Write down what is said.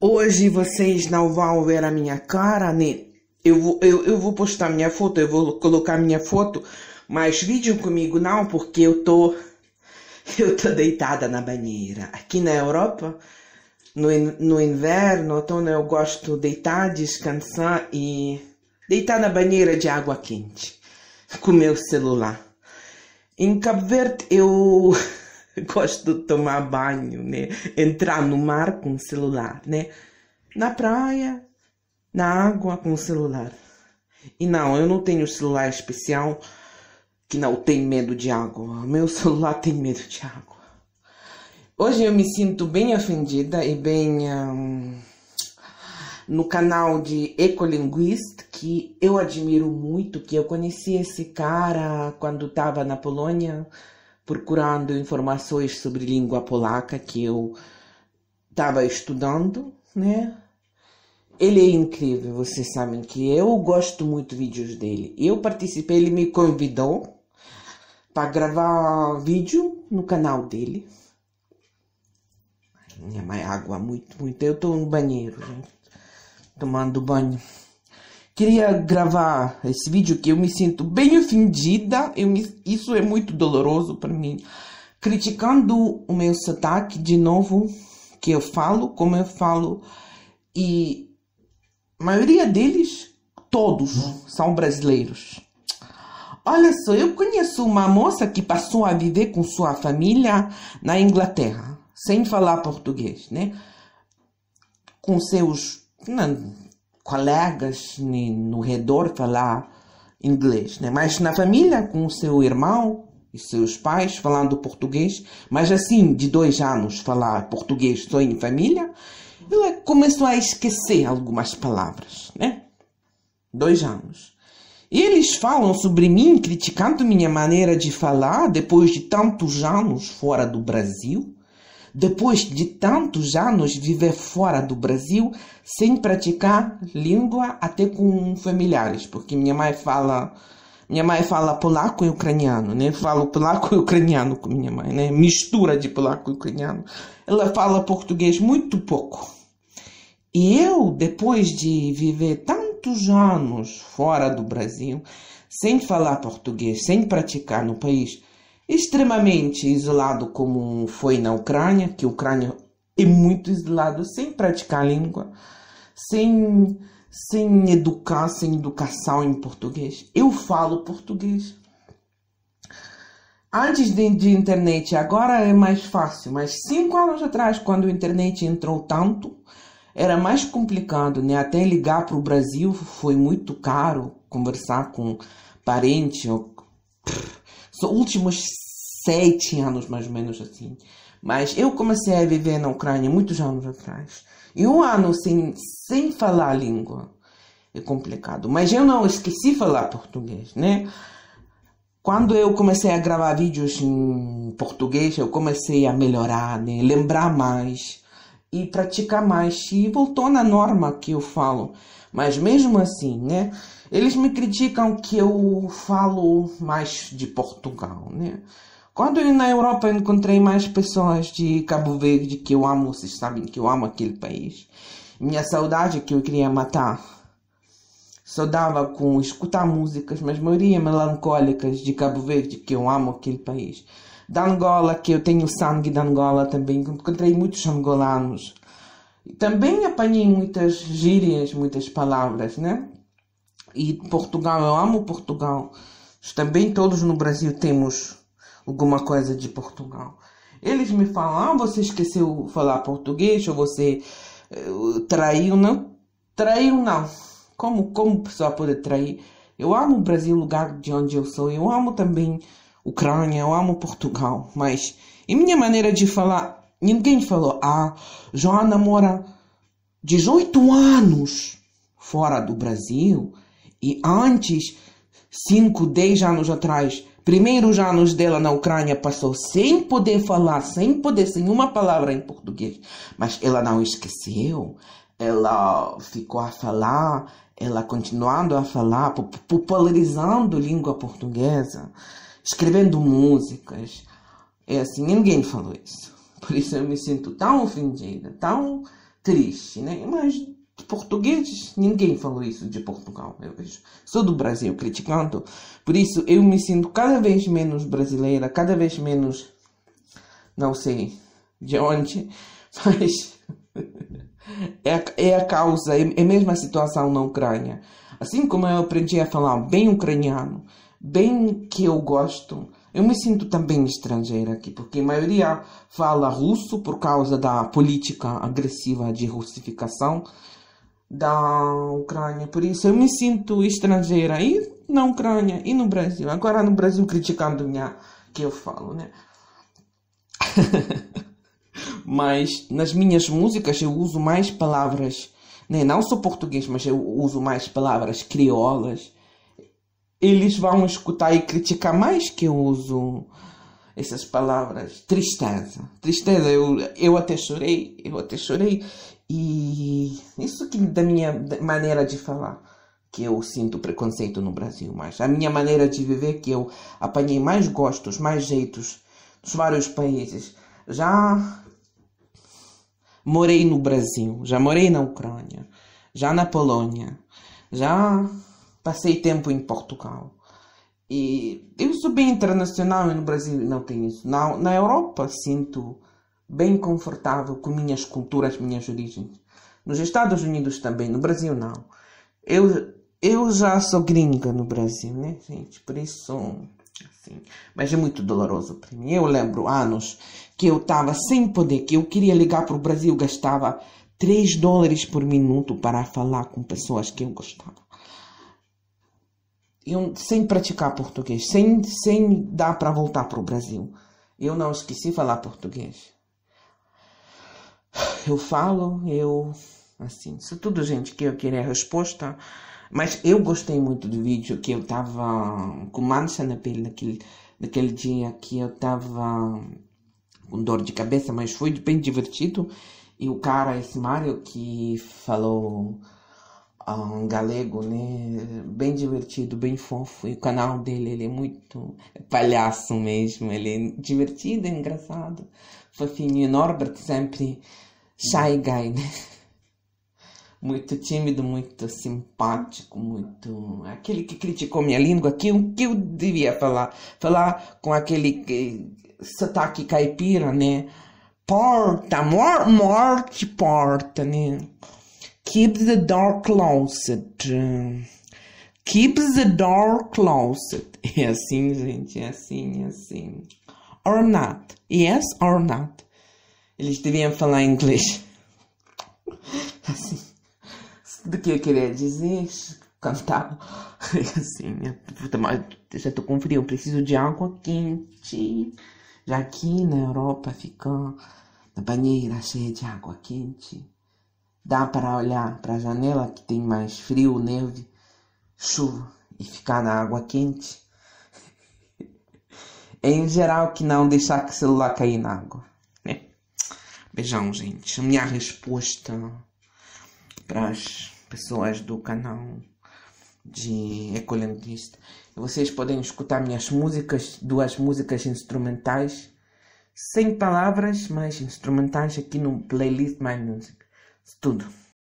Hoje vocês não vão ver a minha cara, né? Eu vou postar minha foto, eu vou colocar minha foto, mas vídeo comigo não, porque eu tô deitada na banheira. Aqui na Europa, no inverno, outono, eu gosto de deitar, descansar e deitar na banheira de água quente, com meu celular. Em Cabo Verde, eu gosto de tomar banho, né? Entrar no mar com o celular, né? Na praia, na água com o celular. E não, eu não tenho celular especial que não tem medo de água. Meu celular tem medo de água. Hoje eu me sinto bem ofendida e bem no canal de Ecolinguist, que eu admiro muito, que eu conheci esse cara quando estava na Polônia, procurando informações sobre língua polaca, que eu estava estudando, né? Ele é incrível, vocês sabem que eu gosto muito de vídeos dele. Eu participei, ele me convidou para gravar vídeo no canal dele. Minha mãe, água muito. Eu estou no banheiro, gente, tomando banho. Queria gravar esse vídeo que eu me sinto bem ofendida. Isso é muito doloroso para mim. Criticando o meu sotaque de novo, que eu falo, como eu falo. E a maioria deles, todos, são brasileiros. Olha só, eu conheço uma moça que passou a viver com sua família na Inglaterra, sem falar português, né? Com seus colegas no redor falar inglês, né? Mas na família, com seu irmão e seus pais falando português, mas assim, de 2 anos falar português só em família, ela começou a esquecer algumas palavras, né? 2 anos. E eles falam sobre mim, criticando minha maneira de falar depois de tantos anos fora do Brasil. Depois de tantos anos viver fora do Brasil, sem praticar língua até com familiares, porque minha mãe fala polaco e ucraniano, né? Falo polaco e ucraniano com minha mãe, né? Mistura de polaco e ucraniano. Ela fala português muito pouco. E eu, depois de viver tantos anos fora do Brasil, sem falar português, sem praticar no país, extremamente isolado como foi na Ucrânia, que a Ucrânia é muito isolado, sem praticar a língua, sem educação em português. Eu falo português. Antes de internet, agora é mais fácil, mas 5 anos atrás, quando a internet entrou tanto, era mais complicado, né? Até ligar para o Brasil foi muito caro, conversar com parente. Os últimos 7 anos, mais ou menos assim. Mas eu comecei a viver na Ucrânia muitos anos atrás. E 1 ano sem falar a língua é complicado. Mas eu não esqueci de falar português, né? Quando eu comecei a gravar vídeos em português, eu comecei a melhorar, né? Lembrar mais e praticar mais. E voltou na norma que eu falo. Mas mesmo assim, né? Eles me criticam que eu falo mais de Portugal, né? Quando eu na Europa encontrei mais pessoas de Cabo Verde, que eu amo, vocês sabem que eu amo aquele país. Minha saudade que eu queria matar. Só dava com escutar músicas, mas a maioria melancólicas de Cabo Verde, que eu amo aquele país. Da Angola, que eu tenho sangue de Angola também, encontrei muitos angolanos. E também apanhei muitas gírias, muitas palavras, né? E Portugal, eu amo Portugal. Também todos no Brasil temos alguma coisa de Portugal. Eles me falam, você esqueceu de falar português, ou você traiu, não? Traiu não. Como pessoa pode trair? Eu amo o Brasil, o lugar de onde eu sou. Eu amo também Ucrânia, eu amo Portugal. Mas, em minha maneira de falar, ninguém falou, Joana mora 18 anos fora do Brasil. E antes, 5, 10 anos atrás, primeiros anos dela na Ucrânia passou sem poder falar, sem uma palavra em português. Mas ela não esqueceu, ela ficou a falar, ela continuando a falar, popularizando a língua portuguesa, escrevendo músicas. É assim, ninguém falou isso. Por isso eu me sinto tão ofendida, tão triste, né? Mas de português, ninguém falou isso de Portugal. Eu vejo. Sou do Brasil criticando, por isso eu me sinto cada vez menos brasileira, cada vez menos, não sei de onde, mas é a causa, é a mesma situação na Ucrânia. Assim como eu aprendi a falar bem ucraniano, bem que eu gosto, eu me sinto também estrangeira aqui, porque a maioria fala russo por causa da política agressiva de russificação da Ucrânia. Por isso eu me sinto estrangeira e na Ucrânia e no Brasil. Agora no Brasil criticando minha que eu falo, né? Mas nas minhas músicas eu uso mais palavras, né? Não sou português, mas eu uso mais palavras crioulas. Eles vão escutar e criticar mais que eu uso essas palavras. Tristeza. Tristeza, eu até chorei. E isso que da minha maneira de falar, que eu sinto preconceito no Brasil. Mas a minha maneira de viver, que eu apanhei mais gostos, mais jeitos dos vários países. Já morei no Brasil, já morei na Ucrânia, já na Polônia, já passei tempo em Portugal. E eu sou bem internacional e no Brasil não tenho isso. Na Europa sinto bem confortável com minhas culturas, minhas origens. Nos Estados Unidos também, no Brasil não. Eu já sou gringa no Brasil, né, gente? Por isso, assim, mas é muito doloroso para mim. Eu lembro anos que eu estava sem poder, que eu queria ligar para o Brasil, gastava $3 por minuto para falar com pessoas que eu gostava. Sem praticar português, sem dar para voltar para o Brasil. Eu não esqueci falar português. Eu falo, assim, isso tudo, gente, que eu queria a resposta. Mas eu gostei muito do vídeo, que eu tava com mancha na pele naquele dia, que eu tava com dor de cabeça, mas foi bem divertido. E o cara, esse Mário, que falou galego, né? Bem divertido, bem fofo. E o canal dele, ele é muito palhaço mesmo. Ele é divertido, engraçado, fofinho. E o Norbert sempre shy guy, né? Muito tímido, muito simpático, muito... Aquele que criticou minha língua, que eu devia falar com aquele sotaque caipira, né? Porta, morte, porta, né? Keep the door closed. Keep the door closed. É assim, gente, é assim. Or not. Yes or not. Eles deviam falar inglês. Assim. Do que eu queria dizer, cantar. Assim, já estou com frio, preciso de água quente. Já aqui na Europa fica na banheira cheia de água quente. Dá para olhar para a janela que tem mais frio, neve, chuva e ficar na água quente. Em geral, que não deixar que o celular cair na água. Né? Beijão, gente. A minha resposta para as pessoas do canal de Ecolinguista. Vocês podem escutar minhas músicas, 2 músicas instrumentais, sem palavras, mas instrumentais aqui no playlist My Music. Tudo.